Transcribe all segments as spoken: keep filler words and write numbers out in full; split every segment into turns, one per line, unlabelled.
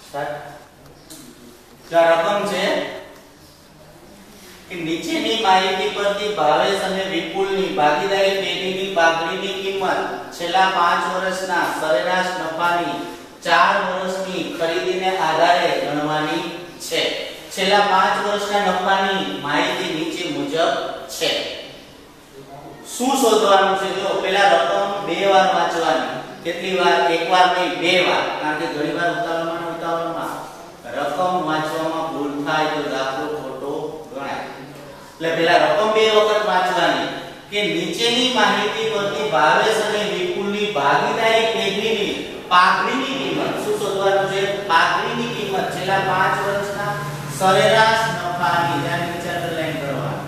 જો રકમ છે કે નીચેની માહિતી પરથી ભાવેશ અને વિપુલની ભાગીદારી પેઢીની પાઘડીની કિંમત છેલ્લા પાંચ વર્ષના સરેરાશ નફાની ચાર વર્ષની ખરીદીને આધારે ગણવાની છે. છેલ્લા પાંચ વર્ષના નફાની માહિતી નીચે મુજબ છે. શું શોધવાનું છે? જો પહેલા રકમ બે વાર વાંચવાની. કેટલી વાર? એક વાર નહીં, બે વાર. કારણ કે ઘણીવાર ઉતાવળમાં ને ઉતાવળમાં રકમ વાંચવામાં ભૂલ થાય તો દાખલો ખોટો ગણાય. એટલે પહેલા રકમ બે વખત વાંચવાની કે નીચેની માહિતી પરથી ભાવેશ અને વિપુલની ભાગીદારી પેઢીની પાઘડીની કિંમત. શું શોધવાનું છે? પાઘડીની કિંમત છેલ્લા પાંચ વર્ષના સરેરાશ નફાની, જાને નીચે અંડરલાઈન કરવાનું,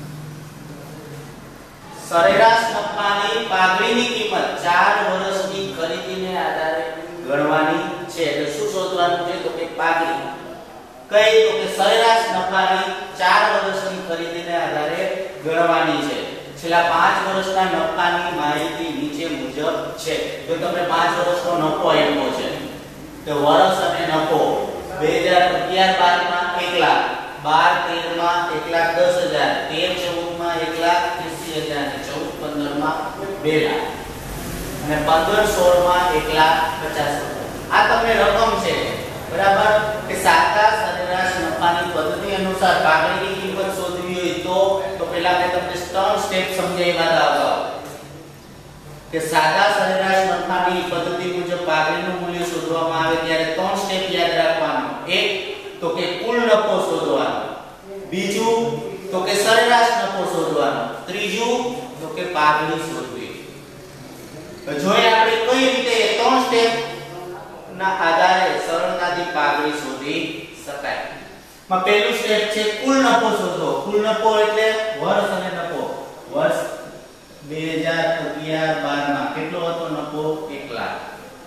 સરેરાશ નફાની પાઘડીની કિંમત ચાર વર્ષની ખરીદીને આધારે ગણવાની છે. એટલે શું શોધવાનું છે? તો કે પાઘડી કઈ? તો કે સરેરાશ નફાની ચાર વર્ષની ખરીદીને આધારે ગણવાની છે. છેલ્લા પાંચ વર્ષના નફાની માહિતી નીચે મુજબ છે. જો તમને પાંચ વર્ષનો નફો આપ્યો છે તો વર્ષ અને નફો બે હજાર અગિયાર બાર માં એક લાખ, બાર તેર માં એક લાખ દસ હજાર, તેર ચૌદ માં એક લાખ એંસી હજાર અને ચૌદ પંદર માં બે લાખ અને પંદર સોળ માં એક લાખ પચાસ હજાર. આ તમને રકમ છે, બરાબર? કે સાદા સરેરાશ નફાની પદ્ધતિ અનુસાર પાઘડીની કિંમત શોધવી હોય તો તો પહેલા મેં તમને ત્રણ સ્ટેપ સમજાવ્યા હતા અગાઉ કે સાદા સરેરાશ નફાની પદ્ધતિ મુજબ પાઘડીનું મૂલ્ય શોધવામાં આવે ત્યારે ત્રણ સ્ટેપ યાદ રાખવાનું. એક તો કે કુલ નફો શોધવાનો, બીજું તો કે સરેરાશ નફો શોધવાનો, ત્રીજું તો કે પાઘડી શોધવી. જોઈએ આપણે કઈ રીતે ત્રણ સ્ટેપ ના આધારે સરળતાથી પાઘડી શોધી શકાય. માં પહેલું સ્ટેપ છે કુલ નફો શોધો. કુલ નફો એટલે વર્ષ અને નફો. વર્ષ બે હજાર અગિયાર બાર માં કેટલો હતો નફો? એક લાખ.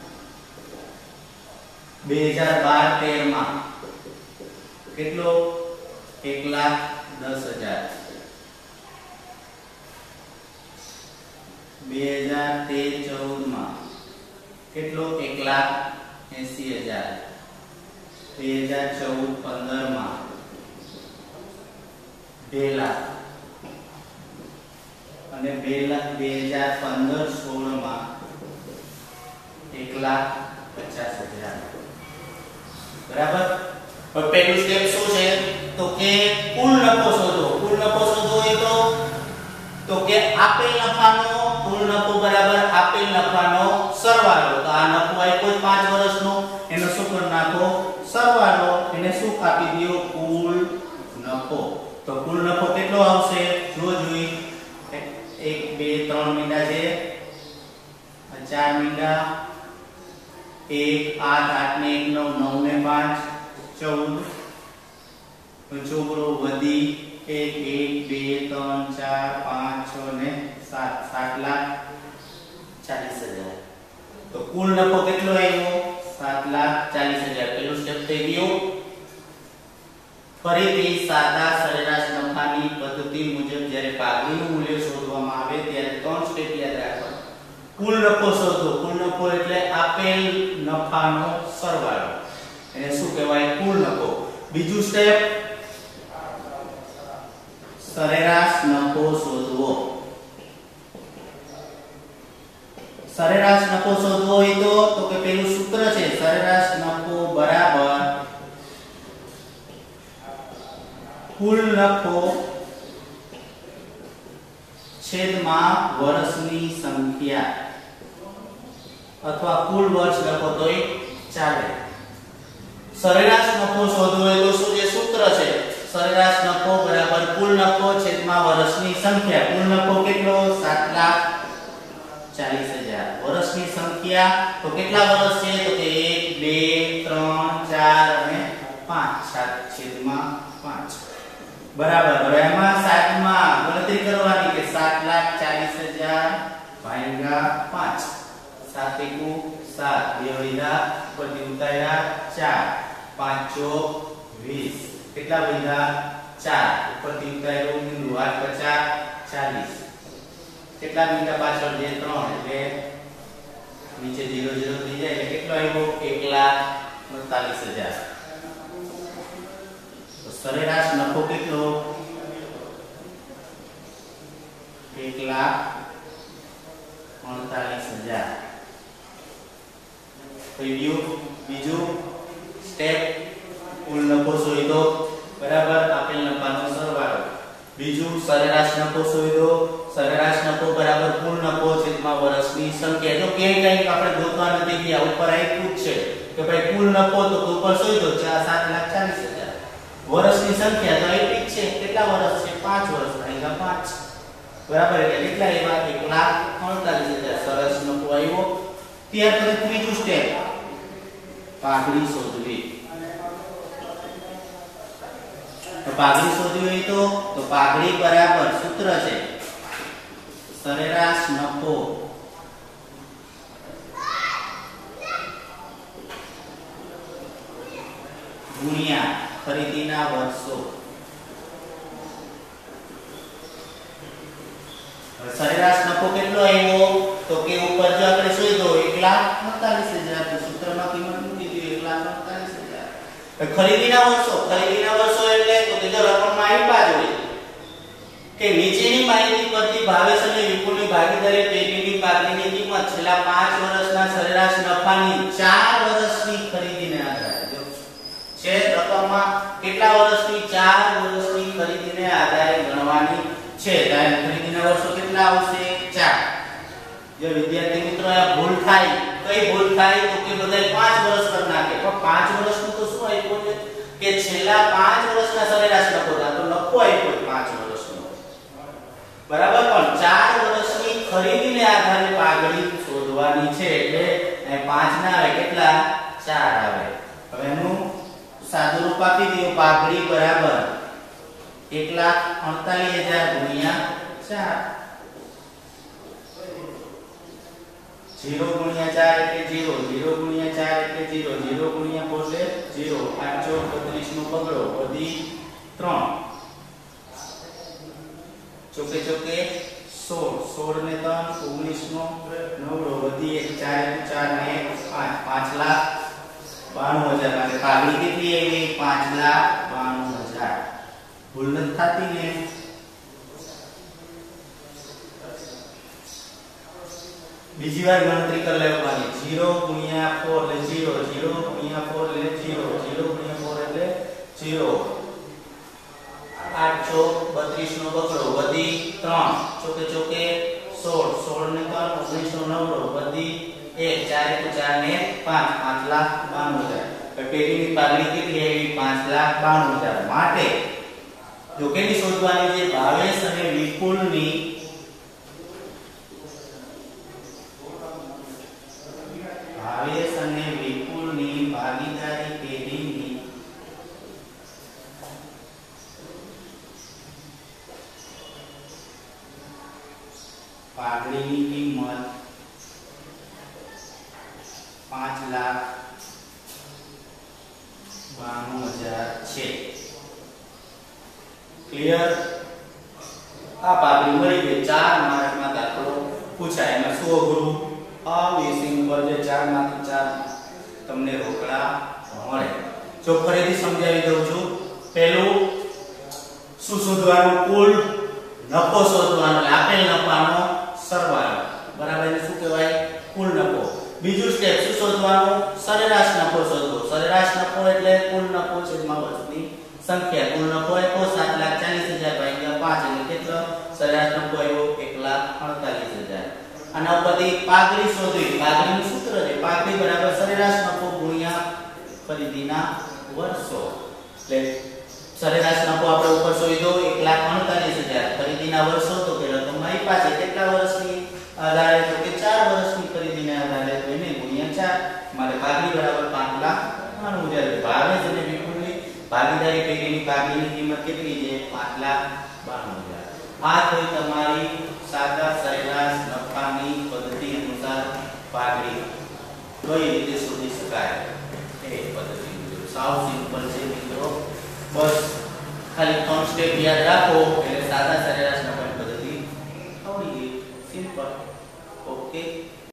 બે હજાર બાર તેર માં કેટલો? એક લાખ દસ હજાર. બે હજાર તેર ચૌદ માં કેટલો? એક લાખ એંસી હજાર. બે હજાર ચૌદ પંદર માં બે લાખ અને બે લાખ બે હજાર પંદર સોળ માં એક લાખ પચાસ હજાર. બરાબર? હવે પહેલું સ્ટેપ શું છે? તો કે કુલ નફો શોધો. કુલ નફો શોધવો હોય તો તો કે આપેલ નફાનો કુલ નફો બરાબર આપેલ નફાનો સરવાળો. તો આ નફો આપ્યો પાંચ વર્ષનો, એનો શું કરી નાખો? સરવાળો. એને શું કાપી દો? કુલ નફો. તો કુલ નફો કેટલો આવશે? જો જોઈ એક બે ત્રણ મીંડા છે, ચાર મીંડા, એક આઠ, આઠ ને એક નવ, નવ ને પાંચ ચૌદ, ચોગડો વધી એક એક બે ત્રણ ચાર પાંચ છ ને સાત, સાત લાખ ચાલીસ હજાર. તો કુલ નફો કેટલો આવ્યો? સાત લાખ ચાલીસ હજાર. પેલું સ્ટેપ થઈ ગયું. ફરીથી સાદા સરેરાશ નફાની પદ્ધતિ મુજબ જ્યારે પાઘડીનું મૂલ્ય શોધવામાં આવે ત્યારે ત્રણ સ્ટેપ યાદ રાખવાના. કુલ નફો શોધો. કુલ નફો એટલે આપેલ નફાનો સરવાળો, એને શું કહેવાય? કુલ નફો. બીજું સ્ટેપ સરેરાશ નફો શોધવો. સરેરાશ નફો શોધવો હોય તો તો કે પેલું સૂત્ર છે સરેરાશ નફો બરાબર કુલ નફો છેદમાં વર્ષની સંખ્યા અથવા કુલ વર્ષ લખો તોય ચાલે. સરેરાશ નફો શોધવો હોય તો શું જે સૂત્ર છે? સરેરાશ નફો બરાબર કુલ નફો છેદમાં વર્ષની સંખ્યા. કુલ નફો કેટલો? સાત લાખ ચાલીસ હજાર. વર્ષની સંખ્યા તો કેટલા વર્ષ છે? તો કે એક બે ત્રણ ચાર અને પાંચ. સાત છેદમાં પાંચ. બરાબર. હવે એમાં સાત માં ગણતરી કરવાની કે સાત લાખ ચાલીસ હજાર ભાગ્યા પાંચ. સાત એકુ સાત, બે વૈધા ઉપરથી ઉતાર્યા ચાર, પાંચ ચોક વીસ. કેટલા વૈધા? ચાર. ઉપરથી ઉતાર્યું બિંદુ આઠ પચાસ ચાલીસ. કેટલા મિનિટ પાછળ જે ત્રણ એટલે નીચે ઝીરો ઝીરો થઈ જાય એટલે કેટલો આવ્યો? એક લાખ અડતાલીસ હજાર. તો સરેરાશ નફો કેટલો? એક લાખ અડતાલીસ હજાર. બીજું બીજું સ્ટેપ કુલ નફો શોધો. બરાબર, આપેલ નફાનો સરવાળો. બીજું સરેરાશ નફો શોધો. સરેરાશ નફો બરાબર કુલ નફો છેદમાં વર્ષની સંખ્યા. જો ક્યાંય કંઈક આપણે ગોતવા નથી ગયા, ઉપર આપ્યું જ છે કે ભાઈ કુલ નફો તો ઉપર શોધો સાત લાખ ચાલીસ હજાર. વર્ષની સંખ્યા તો એટલી જ છે. કેટલા વર્ષ છે? પાંચ વર્ષ. ભાગ્યા પાંચ. બરાબર, એટલે કેટલા આવ્યા? એક લાખ અડતાલીસ હજાર. સરસ નફો આવ્યો. ત્યાર પછી ત્રીજું સ્ટેપ, પાઘડી શોધવી. તો પાઘડી શોધવી હોય તો તો પાઘડી બરાબર સૂત્ર છે સરેરાશ નફો ગુણ્યા ખરીદીના વર્ષો. સરેરાશ નફો કેટલો આવ્યો? તો કે ઉપર જો આપણે શોધ્યો એક લાખ અડતાલીસ હજાર. તો સૂત્રમાં કિંમત મૂકી દીધી એક લાખ અડતાલીસ હજાર. ખરીદીના વર્ષો. ખરીદીના વર્ષો એટલે તો કે જો રકમમાં આપ્યા જ હોય કે નીચેની માહિતી પરથી ભાવેશ અને વિપુલની ભાગીદારી પેઢીની પાઘડીની કિંમત છેલ્લા પાંચ વર્ષના સરેરાશ નફાની ચાર વર્ષની ખરીદીને આધારે જો છે રકમમાં કેટલા વર્ષની? ચાર વર્ષની ખરીદીને આધારે ગણવાની છે. ત્યારે ખરીદીના વર્ષો કેટલા આવશે? ચાર. જો વિદ્યાર્થી મિત્રો આ ભૂલ થાય, કઈ ભૂલ થાય તો કે બધાય પાંચ વર્ષ કરી નાખે. પણ પાંચ વર્ષનું તો શું આપ્યું છે કે છેલ્લા પાંચ વર્ષના સરેરાશ નફો તો નફો આપ્યો પાંચ વર્ષનો. બરાબર, પણ ચાર વર્ષની ખરીદીને આધારે પાઘડી શોધવાની છે. એટલે અહીં પાંચ ના આવે, કેટલા? ચાર આવે. હવે એનું સાદું રૂપ આપી દઈએ. પાઘડી બરાબર એક લાખ અડતાલીસ હજાર ગુણ્યા ચાર. जीरो गुणिया चार એટલે जीरो, जीरो गुणिया चार એટલે जीरो, जीरो गुणिया फोर એટલે जीरो. आठ चौक बत्रीस નો પગડો વધી ત્રણ. ચોકે ચોકે સોળ, સોળ ને ત્રણ ઓગણીસ નો નવડો વધી એક. ચાર ને ચાર ને પાંચ, પાંચ લાખ બાણું હજાર. અને પાઘડી કેટલી આવી? પાંચ લાખ બાણું હજાર. ભૂલ નથી થતી ને? બીજી વાર ગણતરી કરી લેવાની. जीरो ગુણ્યા ચાર એટલે जीरो, जीरो ગુણ્યા ચાર એટલે जीरो, जीरो ગુણ્યા ચાર એટલે जीरो. આઠ ચોક બત્રીસ નો બગડો વધી ત્રણ. ચોકે ચોકે સોળ, સોળ ને ત્રણ ઓગણીસ નો નવડો વધી એક. ચાર તો ચાર ને પાંચ, પાંચ લાખ બાણું હજાર. પેઢીની પાઘડી કેટલી આવી? પાંચ લાખ બાણું હજાર. માટે જો કેની શોધવાની છે? ભાવેશ અને વિપુલની ભાવેશ અને વિપુલની ભાગીદારી પેઢીની પાઘડીની કિંમત પાંચ લાખ બાણું હજાર છે. ક્લિયર? આ પાઘડી મળી ગઈ. ચાર માર્કમાં દાખલો પૂછાય. એમાં સો ગુરુ આ વિષય પર જે ચાર માંથી ચાર તમને રોકડા મળે. જો ફરીથી સમજાવી દઉં છું. પહેલું શું શોધવાનું? કુલ નફો શોધવાનો. આપેલ નફાનો સરવાળો. બરાબર, એને શું કહેવાય? કુલ નફો. બીજું સ્ટેપ શું શોધવાનું? સરેરાશ નફો શોધવો. સરેરાશ નફો એટલે કુલ નફો છેદમાં વર્ષની સંખ્યા. કુલ નફો આપ્યો સાત લાખ ચાલીસ હજાર ભાગ્યા પાંચ એટલે કેટલો? સરેરાશ નફો આવ્યો એક લાખ અડતાલીસ હજાર. આના ઉપરથી પાઘડી શોધવી. પાઘડીનું સૂત્ર છે પાઘડી બરાબર સરેરાશ નફો ગુણ્યા ખરીદીના વર્ષો. એટલે સરેરાશ નફો આપણે ઉપર શોધ્યો એક લાખ અડતાલીસ હજાર. ખરીદીના વર્ષો તો કે રકમમાં આપ્યા છે કેટલા વર્ષની આધારે? તો કે ચાર વર્ષની ખરીદીને આધારે. તો એને ગુણ્યા ચાર. મારે પાઘડી બરાબર પાંચ લાખ બાણું હજાર. ભાવેશ અને વિપુલની ભાગીદારી પેઢીની પાઘડીની કિંમત કેટલી છે? પાંચ લાખ બાણું હજાર. આ થઈ તમારી સાદા સરેરાશ નફાની પદ્ધતિ અનુસાર પાઘડી કઈ રીતે શોધી શકાય એ પદ્ધતિ. સાવ સિમ્પલ છે મિત્રો. બસ ખાલી ત્રણ સ્ટેપ યાદ રાખો એટલે સાદા સરેરાશ નફાની પદ્ધતિ આવડી ગઈ. સિમ્પલ. ઓકે.